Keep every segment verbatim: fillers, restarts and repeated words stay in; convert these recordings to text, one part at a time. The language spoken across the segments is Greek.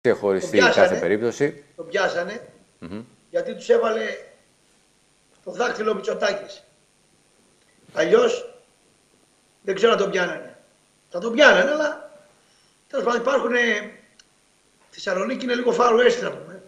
ξεχωριστή κάθε περίπτωση. Τον πιάσανε, mm-hmm. γιατί τους έβαλε το δάχτυλο Μητσοτάκης. Αλλιώς δεν ξέρω να τον πιάνανε. Θα τον πιάνανε, αλλά τέλος πάντων υπάρχουν. Θεσσαλονίκη είναι λίγο Far West, να πούμε.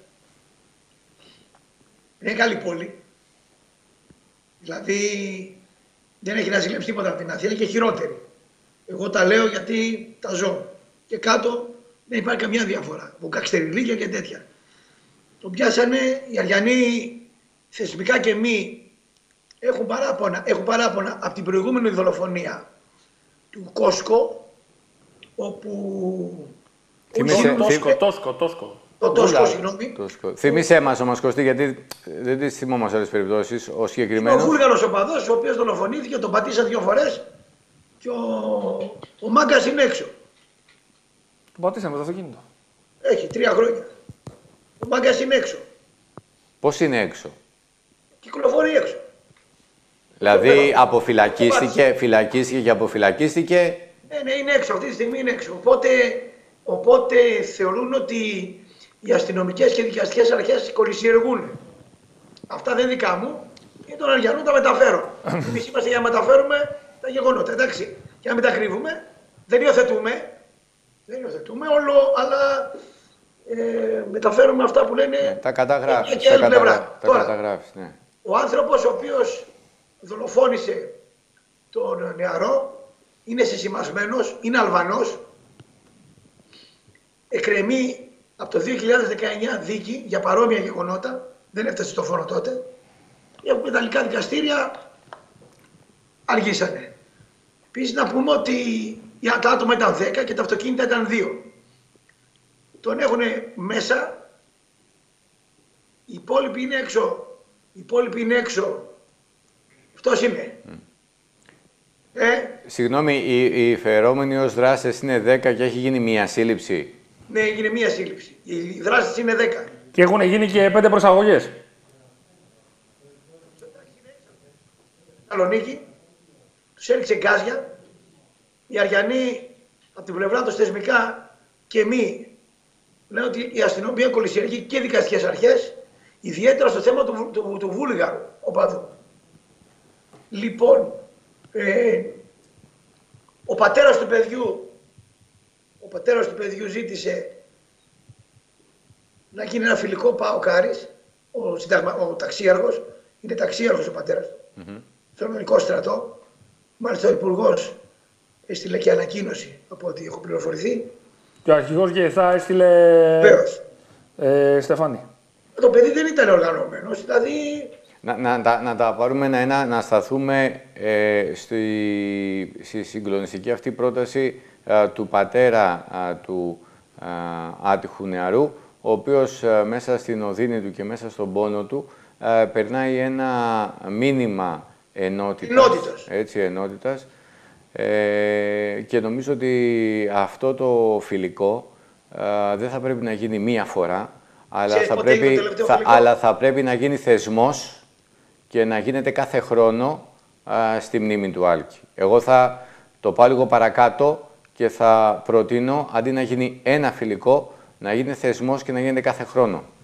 Είναι καλή πόλη. Δηλαδή δεν έχει να ζηλέψει τίποτα από την Αθήνα και χειρότερη. Εγώ τα λέω γιατί τα ζω. Και κάτω δεν υπάρχει καμιά διαφορά. Βουκαξτεριλίκια και τέτοια. Τον πιάσανε οι Αριανοί θεσμικά και μη έχουν παράπονα, έχουν παράπονα από την προηγούμενη δολοφονία του Κόσκο, όπου... Θυμήσε, Τόσκο, Τόσκο, Τόσκο. Το Τόσκο, συγγνώμη. Θυμήσέ μας όμως, Κωστή, γιατί δεν τις θυμόμαστε άλλες περιπτώσεις. Ο συγκεκριμένος... Είναι ο Βούλγαρος οπαδός, ο οποίος δολοφονήθηκε, τον πατήσαν δύο φορές και ο, ο μάγκας είναι έξω. Τον πατήσαν με το αυτοκίνητο. Έχει τρία χρόνια. Ο μάγκας είναι έξω. Πώς είναι έξω? Κυκλοφορεί έξω. Δηλαδή αποφυλακίστηκε, φυλακίστηκε και αποφυλακίστηκε. Ναι, ναι, είναι έξω. Αυτή τη στιγμή είναι έξω. Οπότε, οπότε θεωρούν ότι οι αστυνομικές και δικαστικές αρχές κολυσιεργούν. Αυτά δεν δικά μου. Είναι των Αριανών, τα μεταφέρω. Εμείς είμαστε για να μεταφέρουμε τα γεγονότα. Εντάξει. Και να μην τα κρύβουμε. Δεν υιοθετούμε. Δεν υιοθετούμε όλο, αλλά ε, μεταφέρουμε αυτά που λένε. Ναι, τα καταγράφεις. Και άλλη πλευρά. Τα καταγράφεις, ναι. Ο άνθρωπος ο οποίος δολοφόνησε τον νεαρό είναι συσημασμένος, είναι Αλβανός. Εκκρεμεί από το δύο χιλιάδες δεκαεννιά δίκη για παρόμοια γεγονότα. Δεν έφτασε στο φόνο τότε. Οι ιταλικά δικαστήρια αργήσανε. Επίσης να πούμε ότι τα άτομα ήταν δέκα και τα αυτοκίνητα ήταν δύο. Τον έχουν μέσα, οι υπόλοιποι είναι έξω. Οι υπόλοιποι είναι έξω. Αυτός είναι. Mm. Ε? Συγγνώμη, οι, οι φερόμενοι ως δράστες είναι δέκα και έχει γίνει μία σύλληψη. Ναι, έγινε μία σύλληψη. Οι δράστες είναι δέκα. Και έχουν γίνει και πέντε προσαγωγές. Θεσσαλονίκη, τους έριξε γκάζια. Οι Αριανοί από την πλευρά τους θεσμικά και μη λένε ότι η αστυνομία κολυσιεργεί και οι δικαστικές αρχές, ιδιαίτερα στο θέμα του, του, του, του Βούλγαρου οπαδού. Λοιπόν, ε, ο πατέρας του παιδιού, ο πατέρας του παιδιού ζήτησε να γίνει ένα φιλικό ΠΑΟΚ Άρης, ο, συνταγμα, ο ταξίαρχος, είναι ταξίαρχος ο πατέρας του, mm-hmm. στον ελληνικό στρατό. Μάλιστα ο υπουργός έστειλε και ανακοίνωση από ό,τι έχω πληροφορηθεί. Και ο αρχηγός ΓΕΘΑ έστειλε ε, Στεφάνη. Το παιδί δεν ήταν οργανωμένος, δηλαδή... Να, να, να, να τα πάρουμε ένα-ένα, να σταθούμε ε, στη, στη συγκλονιστική αυτή πρόταση α, του πατέρα α, του α, άτυχου νεαρού, ο οποίος α, μέσα στην οδύνη του και μέσα στον πόνο του α, περνάει ένα μήνυμα ενότητας. Ενότητας. Έτσι, ενότητας. Ε, και νομίζω ότι αυτό το φιλικό α, δεν θα πρέπει να γίνει μία φορά, αλλά θα, πρέπει, θα, αλλά θα πρέπει να γίνει θεσμός και να γίνεται κάθε χρόνο α, στη μνήμη του Άλκη. Εγώ θα το πάω λίγο παρακάτω και θα προτείνω, αντί να γίνει ένα φιλικό, να γίνει θεσμός και να γίνεται κάθε χρόνο.